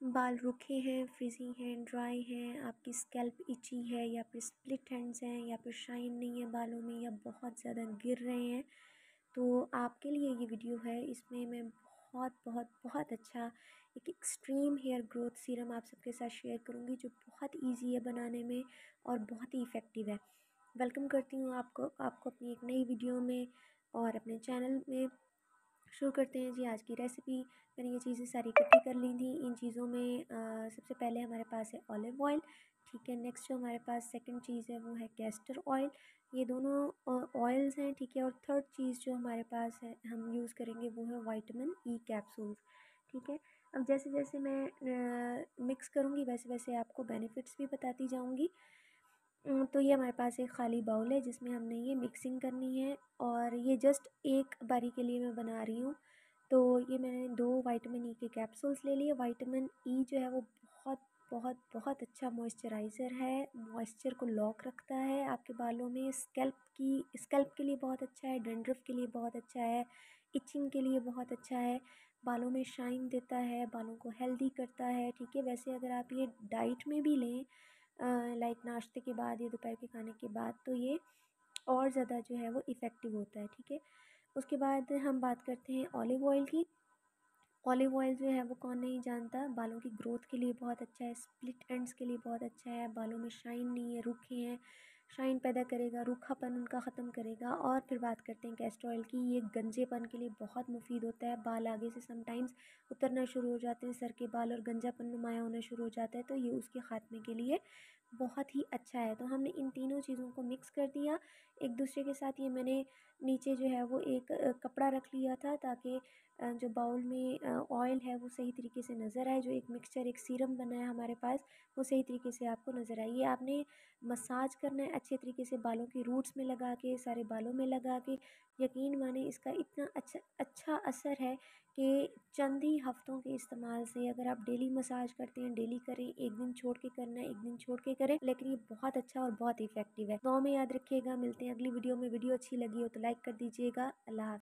बाल रूखे हैं, फ्रिजी हैं, ड्राई हैं, आपकी स्कैल्प इची है, या फिर स्प्लिट एंड्स हैं, या फिर शाइन नहीं है बालों में, या बहुत ज़्यादा गिर रहे हैं, तो आपके लिए ये वीडियो है। इसमें मैं बहुत बहुत बहुत अच्छा एक एक्सट्रीम हेयर ग्रोथ सीरम आप सबके साथ शेयर करूँगी, जो बहुत ईजी है बनाने में और बहुत ही इफ़ेक्टिव है। वेलकम करती हूँ आपको आपको अपनी एक नई वीडियो में और अपने चैनल में। शुरू करते हैं जी आज की रेसिपी। मैंने ये चीज़ें सारी इकट्ठी कर ली थी। इन चीज़ों में सबसे पहले हमारे पास है ऑलिव ऑयल, ठीक है। नेक्स्ट जो हमारे पास सेकंड चीज़ है वो है कैस्टर ऑयल। ये दोनों ऑयल्स हैं, ठीक है। और थर्ड चीज़ जो हमारे पास है हम यूज़ करेंगे वो है विटामिन ई कैप्सूल्स, ठीक है। अब जैसे जैसे मैं मिक्स करूँगी वैसे वैसे आपको बेनिफिट्स भी बताती जाऊँगी। तो ये हमारे पास एक ख़ाली बाउल है जिसमें हमने ये मिक्सिंग करनी है, और ये जस्ट एक बारी के लिए मैं बना रही हूँ। तो ये मैंने 2 विटामिन ई के कैप्सूल्स ले लिए। विटामिन ई जो है वो बहुत बहुत बहुत अच्छा मॉइस्चराइज़र है, मॉइस्चर को लॉक रखता है आपके बालों में। स्कैल्प के लिए बहुत अच्छा है, डैंड्रफ के लिए बहुत अच्छा है, इचिंग के लिए बहुत अच्छा है, बालों में शाइन देता है, बालों को हेल्दी करता है, ठीक है। वैसे अगर आप ये डाइट में भी लें, लाइक नाश्ते के बाद या दोपहर के खाने के बाद, तो ये और ज़्यादा जो है वो इफ़ेक्टिव होता है, ठीक है। उसके बाद हम बात करते हैं ऑलिव ऑयल की। ऑलिव ऑयल जो है वो कौन नहीं जानता, बालों की ग्रोथ के लिए बहुत अच्छा है, स्प्लिट एंड्स के लिए बहुत अच्छा है, बालों में शाइन नहीं है, रूखे हैं, शाइन पैदा करेगा, रूखापन उनका ख़त्म करेगा। और फिर बात करते हैं कैस्टर ऑयल की। ये गंजेपन के लिए बहुत मुफीद होता है। बाल आगे से समटाइम्स उतरना शुरू हो जाते हैं, सर के बाल, और गंजापन नुमाया होना शुरू हो जाता है, तो ये उसके ख़ात्मे के लिए बहुत ही अच्छा है। तो हमने इन तीनों चीज़ों को मिक्स कर दिया एक दूसरे के साथ। ये मैंने नीचे जो है वो एक कपड़ा रख लिया था, ताकि जो बाउल में ऑयल है वो सही तरीके से नज़र आए। जो एक मिक्सचर, एक सीरम बना है हमारे पास, वो सही तरीके से आपको नज़र आए। ये आपने मसाज करना है अच्छे तरीके से, बालों की रूट्स में लगा के, सारे बालों में लगा के। यकीन माने इसका इतना अच्छा अच्छा असर है कि चंद ही हफ्तों के इस्तेमाल से, अगर आप डेली मसाज करते हैं, डेली करें, एक दिन छोड़ के करना है, एक दिन छोड़ के करें, लेकिन ये बहुत अच्छा और बहुत इफेक्टिव है। दुआ में याद रखिएगा। मिलते हैं अगली वीडियो में। वीडियो अच्छी लगी हो तो लाइक कर दीजिएगा। अल्लाह हाफ़िज़।